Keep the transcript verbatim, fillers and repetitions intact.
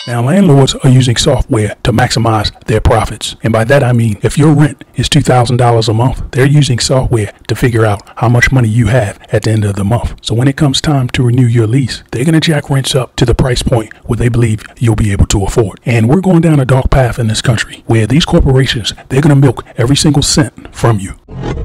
Now, landlords are using software to maximize their profits. And by that, I mean, if your rent is two thousand dollars a month, they're using software to figure out how much money you have at the end of the month. So when it comes time to renew your lease, they're going to jack rents up to the price point where they believe you'll be able to afford. And we're going down a dark path in this country where these corporations, they're going to milk every single cent from you.